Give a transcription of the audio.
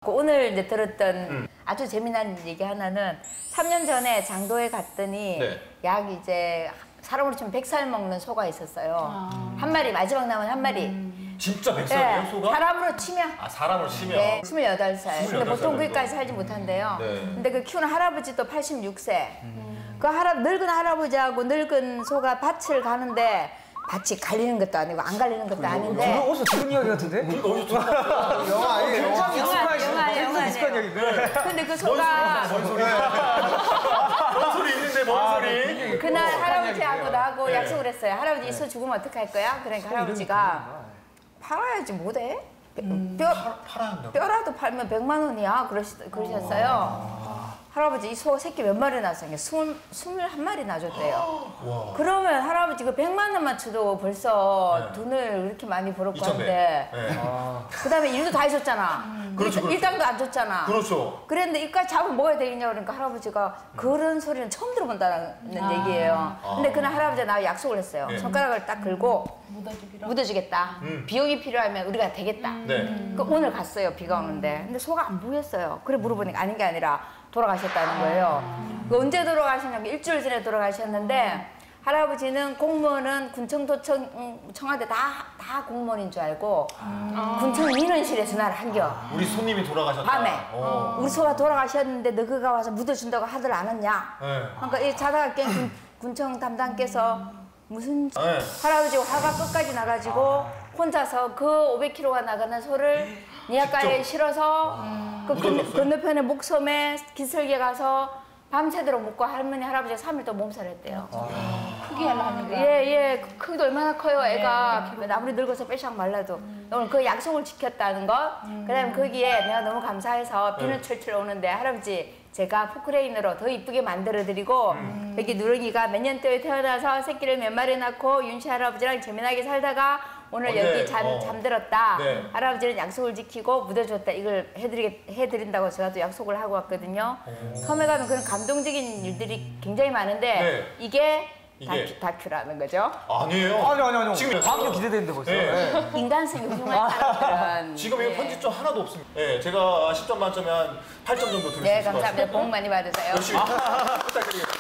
오늘 이제 들었던 아주 재미난 얘기 하나는 3년 전에 장도에 갔더니 네. 약 이제 사람으로 치면 100살 먹는 소가 있었어요. 한 마리, 마지막 남은 한 마리. 진짜 100살이에요, 네, 소가? 사람으로 치면. 아, 사람으로 치면? 네, 28살. 근데 보통 28살 거기까지 살지 못한대요. 네. 근데 그 키우는 할아버지도 86세. 그 늙은 할아버지하고 늙은 소가 밭을 가는데 밭이 갈리는 것도 아니고 안 갈리는 것도 아닌데. 저는 어디서 들은 이야기 같은데? 영화 아니에요? 굉장히 영화. 익숙한 얘기인데. 근데 그 소가 뭔 소리 있는데 뭔 소리? 그날 할아버지하고 얘기예요. 나하고 네. 약속을 했어요. 할아버지 이 소 죽으면 어떡할 거야? 그러니까 할아버지가 팔아야지 못해? 팔아야 한다고? 뼈라도 팔면 100만 원이야 그러셨어요. 할아버지 이 소 새끼 몇 마리 낳았어요? 21마리 낳아줬대요. 그러면 할아버지 그 100만 원만 쳐도 벌써 네. 돈을 그렇게 많이 벌었고 2,100. 한데 네. 그다음에 일도 다 해줬잖아. 그렇죠, 그렇죠. 일당도 안 줬잖아. 그렇죠. 그랬는데 이까지 잡으면 먹어야 되겠냐 그러니까 할아버지가 그런 소리는 처음 들어본다는 얘기예요. 근데 그날 할아버지가 나와 약속을 했어요. 네. 손가락을 딱 걸고 묻어주겠다. 비용이 필요하면 우리가 되겠다. 네. 그 오늘 갔어요. 비가 오는데. 근데 소가 안 보였어요. 그래 물어보니까 아닌 게 아니라 돌아가셨다는 거예요. 그 언제 돌아가셨냐면 일주일 전에 돌아가셨는데 할아버지는 공무원은 군청도청 청와대 다 공무원인 줄 알고 군청 민원실에서 나를 한겨. 우리 손님이 돌아가셨다. 밤에 우리 소가 돌아가셨는데 너가 와서 묻어준다고 하들 안 왔냐? 네. 그러니까 이 자다가 깬 군청 담당께서 무슨 네. 할아버지가 화가 끝까지 나가지고 혼자서 그 500km가 나가는 소를 니아가에 실어서 그 묻어줬어요? 건너편에 목섬에 기슭에 가서 밤새도록 묵고 할머니 할아버지가 3일 동안 몸살했대요. 크게 하려니까. 예. 그 크기도 얼마나 커요, 애가. 아무리 늙어서 빼샥 말라도. 오늘 그 약속을 지켰다는 것. 그다음에 거기에 내가 너무 감사해서 비는 철철 오는데 할아버지 제가 포크레인으로 더 이쁘게 만들어드리고 여기 누렁이가 몇 년도에 태어나서 새끼를 몇 마리 낳고 윤씨 할아버지랑 재미나게 살다가 오늘 여기 잠들었다. 네. 할아버지는 약속을 지키고 묻어줬다. 이걸 해드린다고 제가 또 약속을 하고 왔거든요. 섬에 가면 그런 감동적인 일들이 굉장히 많은데 네. 이게 이게? 다큐라는 거죠. 아니에요. 아니요. 지금 다음도 기대되는데 벌써. 네. 네. 인간성이 훌륭한 사람들은 지금 이거 편집점 하나도 없습니다. 네, 제가 10점 만점에 한 8점 정도 드릴 수 있을 것 네, 같습니다. 감사합니다. 복 많이 받으세요. 열심히 부탁드리겠습니다.